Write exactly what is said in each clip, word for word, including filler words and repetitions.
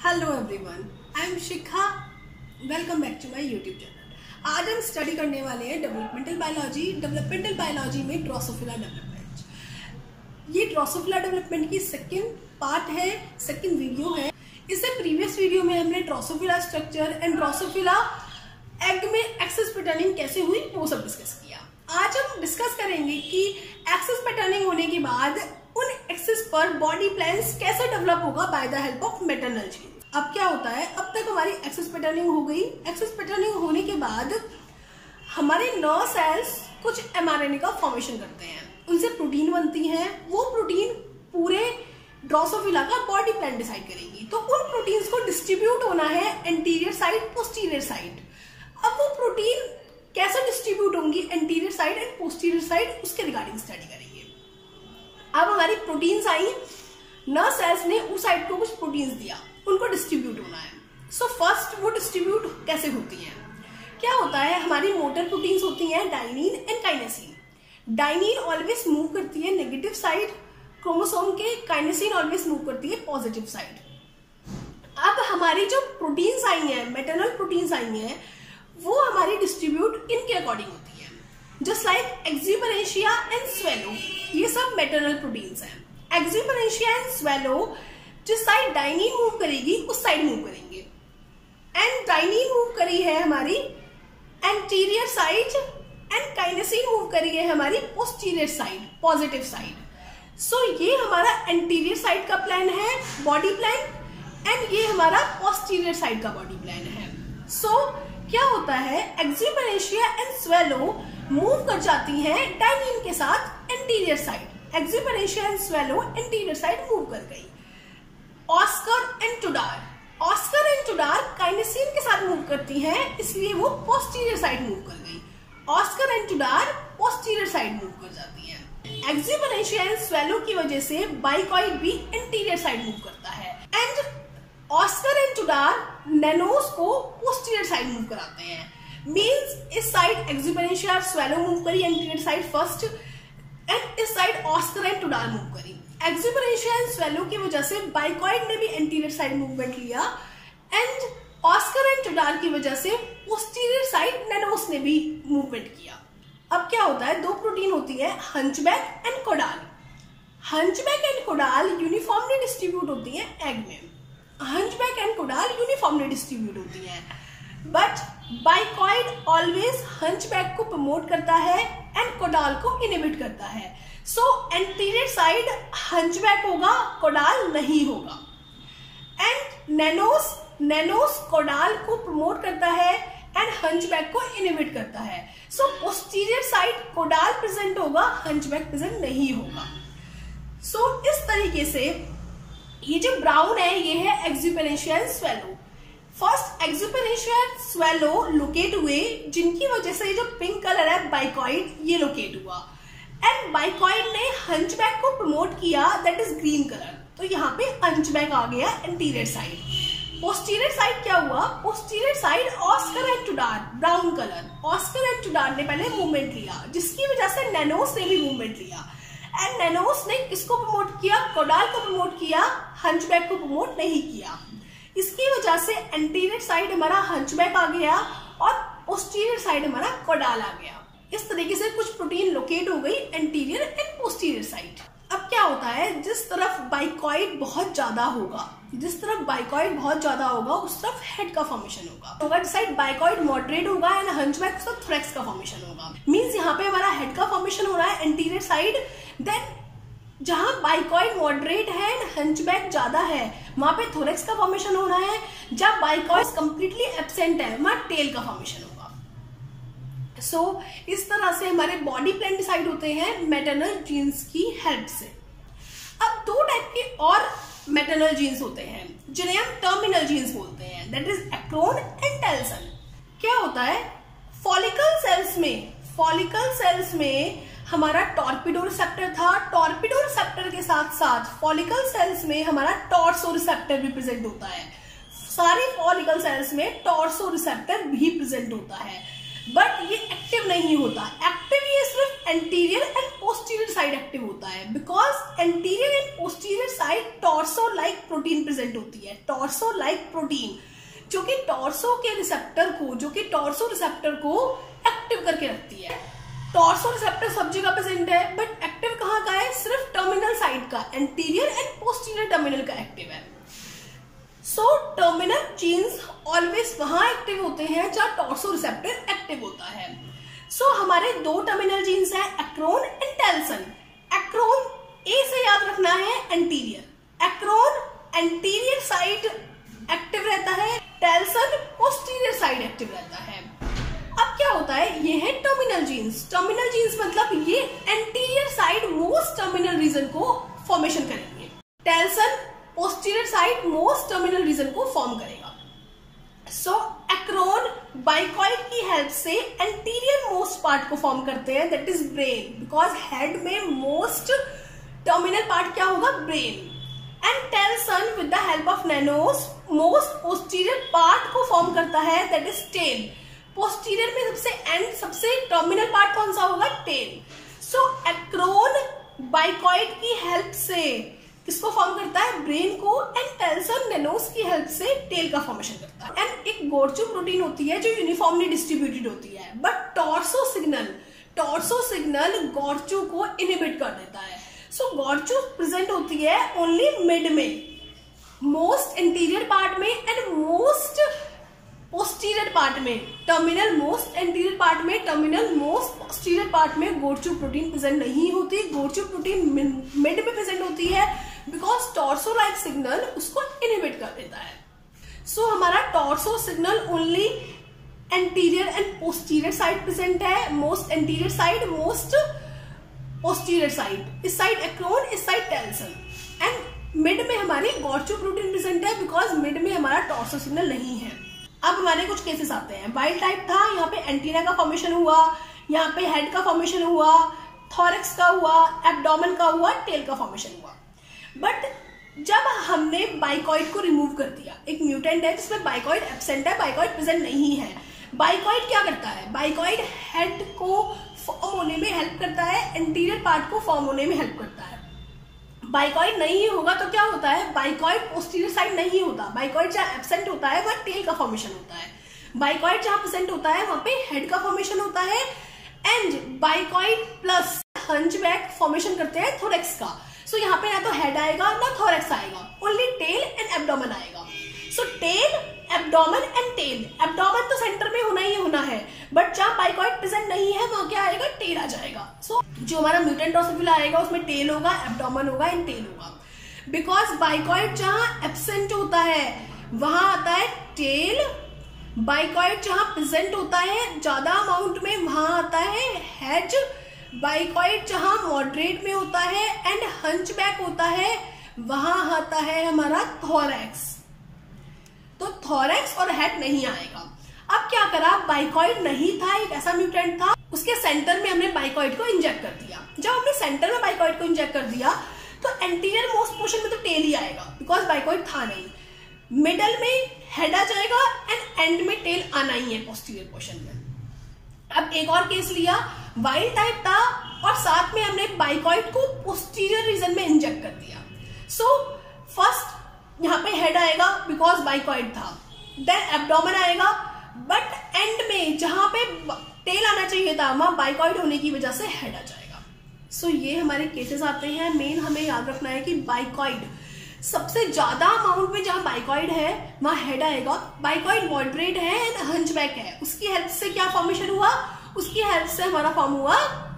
Hello everyone, I am Shikha. Welcome back to my YouTube channel. आज हम study करने वाले हैं डेवलपमेंटल बायोलॉजी। डेवलपमेंटल बायोलॉजी में ड्रोसोफिला डेवलपमेंट। ये ड्रोसोफिला डेवलपमेंट की सेकंड पार्ट है, सेकंड वीडियो है। इससे प्रीवियस वीडियो में हमने drosophila structure and drosophila egg में एक्सेस पैटर्निंग कैसे हुई वो सब डिस्कस किया। आज हम डिस्कस करेंगे कि एक्सेस पैटर्निंग होने के बाद उन एक्सेस पर बॉडी प्लान्स कैसे डेवलप होगा by the help of maternal gene. अब क्या होता है, अब तक हमारी एक्सेस पैटर्निंग हो गई। एक्सेस पैटर्निंग होने के बाद हमारे नर्व सेल्स कुछ एमआरएनए का फॉर्मेशन करते हैं, उनसे प्रोटीन बनती हैं। वो प्रोटीन पूरे ड्रोसोफिला का बॉडी प्लान डिसाइड करेंगी। तो उन प्रोटीन्स को डिस्ट्रीब्यूट होना है एंटीरियर साइड, पोस्टीरियर साइड। अब वो प्रोटीन कैसे डिस्ट्रीब्यूट होंगी anterior side and posterior side, उसके रिगार्डिंग स्टडी करेंगे। अब हमारी प्रोटीन्स आई, नर्व सेल्स ने उस साइड को कुछ प्रोटीन्स दिया, उनको डिस्ट्रीब्यूट होना है। सो so, फर्स्ट वो डिस्ट्रीब्यूट कैसे होती है, क्या होता है, हमारी मोटर प्रोटीन्स होती हैं dynein and kinesin. Dynein always move करती है नेगेटिव साइड क्रोमोसोम के, काइनेसिन ऑलवेज मूव करती है पॉजिटिव साइड। अब हमारी जो प्रोटीन्स आई हैं, मैटरनल प्रोटीन्स आई हैं, वो हमारी डिस्ट्रीब्यूट इनके अकॉर्डिंग होती है। Just like exuperantia and swallow, ये सब मैटरनल प्रोटीन्स हैं। एक्सुबरेंशिया एंड स्वेलो जिस साइड डाइनिन मूव करेगी उस साइड मूव करेंगे। एंड डाइनिन मूव करी है हमारी anterior side and kinesin move करी है हमारी posterior side, positive side. So ये हमारा एंटीरियर साइड का प्लान है, बॉडी प्लान, एंड ये हमारा पोस्टीरियर साइड का बॉडी प्लान है। सो so, क्या होता है, एक्सुबरेंशिया एंड स्वेलो मूव कर जाती हैं डाइनिन के साथ anterior side. Exuperantia and swallow anterior side move कर गई। Oskar and tudor, oskar and tudor kinesin के साथ मूव करती हैं, इसलिए वो पोस्टीरियर साइड मूव कर गई। Oskar and tudor posterior side move कर जाती हैं। एक्सुबरेंशिया एंड स्वेलो की वजह से बाइकॉइड भी एंटीरियर साइड मूव करता है। And oskar and tudor nanos को पोस्टीरियर साइड मूव कराते हैं। मींस इस साइड एक्सुबरेंशिया और स्वेलो मूव करी एंटीरियर साइड फर्स्ट, एंड इस side oskar and tudor move करी। एक्सुबरेंशिया एंड स्वेलो की वजह से बाइकॉइड ने भी एंटीरियर साइड मूवमेंट लिया, एंड ऑस्कर एंड टुडार की वजह से पोस्टीरियर साइड नैनोस ने भी मूवमेंट किया। अब क्या होता है, दो प्रोटीन होती है, hunchback and caudal. Hunchback and caudal uniformly distribute होती है एग में। Hunchback and caudal uniformly distribute होती है, बट बाइकॉइड ऑलवेज हंचबैक को प्रमोट करता है एंड कोडाल को इनहिबिट करता है। सो एंटीरियर साइड हंचबैक होगा, कोडाल नहीं होगा। एंड नैनोस नैनोस कोडाल को प्रमोट करता है एंड हंचबैक को इनहिबिट करता है। So posterior side caudal present होगा, हंचबैक प्रेजेंट नहीं होगा। सो so, इस तरीके से ये जो ब्राउन है ये है exuperantia and swallow. First exuperantia and swallow locate हुए, जिनकी वजह से ये जो पिंक कलर है बाइकॉइड, ये लोकेट हुआ। एंड बाइकॉइड ने हंचबैक को प्रमोट किया, दैट इज ग्रीन कलर। तो यहाँ पे हंचबैक आ गया एंटीरियर साइड। पोस्टीरियर साइड क्या हुआ, posterior side oskar and tudor, brown colour. Oskar and tudor ने पहले मूवमेंट लिया, जिसकी वजह से नैनोस ने भी मूवमेंट लिया। एंड नैनोस ने किसको प्रमोट किया, कोडाल को प्रमोट किया, हंचबैक को प्रमोट नहीं किया। इसकी वजह से एंटीरियर साइड हमारा हंचबैक आ गया और पोस्टीरियर साइड हमारा कोडाल आ गया। इस तरीके से कुछ प्रोटीन लोकेट हो गई एंटीरियर एंड पोस्टीरियर साइड। अब क्या होता है, जिस तरफ बाइकॉइड बहुत ज्यादा होगा, जिस तरफ बाइकॉइड बहुत ज्यादा होगा उस तरफ हेड का फॉर्मेशन होगा। होगा जिस साइड बाइकॉइड मॉडरेट होगा एंड हंचबैक उस तरफ थोरैक्स का फॉर्मेशन होगा। मींस यहाँ पे हमारा हेड का फॉर्मेशन हो रहा है एंटीरियर साइड। देन जहां बाइकॉइड मॉडरेट है एंड हंचबैक ज्यादा है, वहां पे थोरैक्स का फॉर्मेशन हो रहा है। जब बाइकॉइड कंप्लीटली एब्सेंट है, वहां टेल का फॉर्मेशन होगा। सो so, इस तरह से हमारे बॉडी प्लान डिसाइड होते हैं मैटरनल जीन्स की हेल्प से। अब दो टाइप के और मैटरनल जीन्स होते हैं जिन्हें हम टर्मिनल जीन्स बोलते हैं, that is acron and telson. क्या होता है, फॉलिकल सेल्स में फॉलिकल सेल्स में हमारा टॉर्पिडो रिसेप्टर था। टॉर्पिडो रिसेप्टर के साथ साथ फॉलिकल सेल्स में हमारा टॉर्सो रिसेप्टर भी प्रेजेंट होता है। सारी फॉलिकल सेल्स में टॉर्सो रिसेप्टर भी प्रेजेंट होता है। बट ये एक्टिव नहीं होता। एक्टिव ये सिर्फ anterior and posterior side active होता है, because anterior and posterior side torso like protein present होती है। टॉर्सो लाइक प्रोटीन जो कि टॉर्सो के रिसेप्टर को जो कि टॉर्सो रिसेप्टर को एक्टिव करके रखती है। टॉर्सो रिसेप्टर सब जगह प्रेजेंट है, बट एक्टिव कहाँ का है? सिर्फ टर्मिनल साइड का, एंटीरियर एंड पोस्टीरियर टर्मिनल का एक्टिव है। सो टर्मिनल जीन्स ऑलवेज वहां एक्टिव होते हैं जहां टॉर्सो रिसेप्टर एक्टिव होता है। सो so, हमारे दो टर्मिनल जीन्स हैं, acron and telson. Acron A से याद रखना है anterior, acron anterior side active रहता है, टेल्सन पोस्टीरियर साइड एक्टिव रहता है। अब क्या होता है, ये है टर्मिनल जीन्स। टर्मिनल जीन्स मतलब ये anterior side most terminal region को फॉर्मेशन करेंगे, telson posterior side most terminal region को फॉर्म करेगा। सो एक्रोन बाइकॉइड की हेल्प से एंटीरियर मोस्ट पार्ट को फॉर्म करते हैं, that is brain, because head में मोस्ट टर्मिनल पार्ट क्या होगा? Brain. And telson with the help of nanos most posterior part को फॉर्म करता है, दैट इज टेल। पोस्टीरियर में सबसे एंड सबसे टर्मिनल पार्ट कौन सा होगा? टेल। सो एक्रोन बाइकॉइड की हेल्प से किसको फॉर्म करता है? ब्रेन को। एंड टेल्सन नैनोस की हेल्प से टेल का फॉर्मेशन करता है। एंड एक गोर्चू प्रोटीन होती है जो यूनिफॉर्मली डिस्ट्रीब्यूटेड होती है, but torso signal torso signal groucho को इनहिबिट कर देता है। सो गोर्चू प्रेजेंट होती है ओनली मिड में, मोस्ट एंटीरियर पार्ट में एंड मोस्ट पोस्टीरियर पार्ट में। टर्मिनल मोस्ट एंटीरियर पार्ट में, टर्मिनल मोस्ट पोस्टीरियर पार्ट में गोर्चू प्रोटीन प्रेजेंट नहीं होती। गोर्चू प्रोटीन मिड में प्रेजेंट होती है, बिकॉज टॉर्सो लाइक सिग्नल उसको इनहिबिट कर देता है। सो so, हमारा torso signal only anterior and posterior side present है, most anterior side most posterior side, इस साइड एक्रोन, इस साइड टेल्सन। एंड मिड में हमारी गोर्चू प्रोटीन प्रेजेंट है, बिकॉज मिड में हमारा टॉर्सो सिग्नल नहीं है। अब हमारे कुछ केसेस आते हैं। वाइल्ड टाइप था, यहाँ पे एंटीना का फॉर्मेशन हुआ, यहाँ पे हेड का फॉर्मेशन हुआ, थॉरैक्स का हुआ, एब्डोमेन का हुआ, टेल का फॉर्मेशन हुआ। बट जब हमने बाइकॉइड को रिमूव कर दिया, एक म्यूटेंट है जिसमें बाइकॉइड एब्सेंट है, बाइकॉइड प्रेजेंट नहीं है। बाइकॉइड क्या करता है? बाइकॉइड हेड को फॉर्म होने में हेल्प करता है, एंटीरियर पार्ट को फॉर्म होने में हेल्प करता है। बाइकॉइड नहीं होगा तो क्या होता है? बाइकॉइड पोस्टीरियर साइड नहीं होता। बाइकॉइड जहां एब्सेंट होता है वहां टेल का फॉर्मेशन होता है। बाइकॉइड जहां प्रेजेंट होता है वहां पे हेड का फॉर्मेशन होता है। And bicoid plus hunchback formation करते हैं थोरैक्स का। सो so, यहाँ पे ना तो हेड आएगा ना थोरैक्स आएगा, ओनली टेल एंड एब्डोमेन आएगा। So tail, abdomen and tail. Abdomen तो सेंटर में होना ही होना है, बट जहां बाइकॉइड प्रेजेंट नहीं है वहां क्या आएगा? टेल आ जाएगा। सो so, जो हमारा म्यूटेंट ड्रोसोफिला आएगा उसमें टेल होगा, एब्डोमेन होगा एंड टेल होगा। बिकॉज बाइकॉइड जहां एब्सेंट होता है वहां आता है टेल, बाइकॉइड जहां प्रेजेंट होता है ज्यादा अमाउंट में वहां आता है हेड, बाइकॉइड जहां मॉडरेट में होता है एंड हंचबैक होता है वहां आता है हमारा थोरैक्स। तो थोरैक्स और हेड नहीं आएगा। अब क्या करा? बाइकॉइड नहीं था, एक ऐसा म्यूटेंट था, उसके सेंटर में हमने बाइकॉइड को इंजेक्ट कर दिया। जब हमने सेंटर में बाइकॉइड को इंजेक्ट कर दिया तो एंटीरियर मोस्ट पोर्शन में तो टेल ही आएगा, बिकॉज बाइकॉइड था नहीं। मिडल में हेड आ जाएगा एंड एंड में टेल आना ही है पोस्टीरियर पोर्शन में। अब एक और केस लिया, वाइल्ड टाइप था और साथ में हमने बाइकॉइड को पोस्टीरियर रीजन में इंजेक्ट कर दिया। सो फर्स्ट यहाँ पे हेड आएगा बिकॉज बाइकॉइड था, देन एब्डोमेन आएगा, बट एंड में जहां पे टेल आना चाहिए था वहां बाइकॉइड होने की वजह से हेड आ जाएगा। सो so, ये हमारे केसेस आते हैं। मेन हमें याद रखना है कि बाइकॉइड सबसे ज्यादा अमाउंट में जहां बाइकॉइड है वहां हेड आएगा। बाइकॉइड मॉडरेट है एंड हंचबैक है, उसकी हेल्प से क्या फॉर्मेशन हुआ? उसकी हेल्प से हमारा फॉर्म हुआ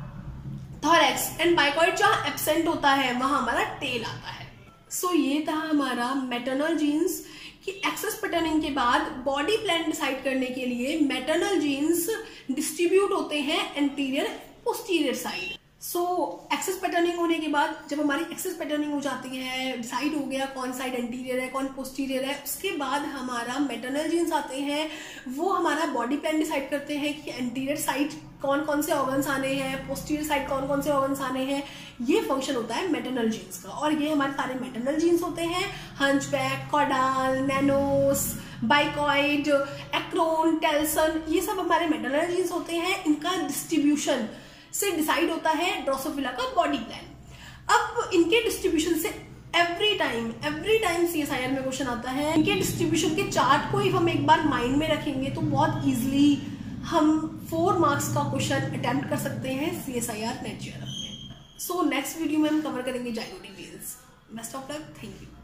थोरैक्स। एंड बाइकॉइड जहां एब्सेंट होता है वहां हमारा टेल आता है। सो so, ये था हमारा मैटरनल जीन्स कि एक्सेस पैटर्निंग के बाद बॉडी प्लान डिसाइड करने के लिए मैटरनल जीन्स डिस्ट्रीब्यूट होते हैं anterior posterior side. So axis patterning होने के बाद जब हमारी एक्सेस पैटर्निंग हो जाती है, डिसाइड हो गया कौन साइड एंटीरियर है कौन पोस्टीरियर है, उसके बाद हमारा मैटरनल जीन्स आते हैं, वो हमारा बॉडी प्लान डिसाइड करते हैं कि एंटीरियर साइड कौन कौन से ऑर्गन्स आने हैं, पोस्टीरियर साइड कौन कौन से ऑर्गन्स आने हैं। ये फंक्शन होता है मैटरनल जीन्स का, और ये हमारे सारे मैटरनल जीन्स होते हैं। Hunchback, caudal, nanos, bicoid, acron, telson, ये सब हमारे मैटरनल जीन्स होते हैं। इनका डिस्ट्रीब्यूशन से डिसाइड होता है ड्रोसोफिला का बॉडी प्लान। अब इनके डिस्ट्रीब्यूशन से every time every time CSIR में क्वेश्चन आता है। इनके डिस्ट्रीब्यूशन के चार्ट को ही हम एक बार माइंड में रखेंगे तो बहुत इजीली हम फोर मार्क्स का क्वेश्चन अटेम्प्ट कर सकते हैं सीएसआईआर नेट जीआरएफ में। सो नेक्स्ट वीडियो में हम कवर करेंगे zygotic wells. Best of luck, thank you.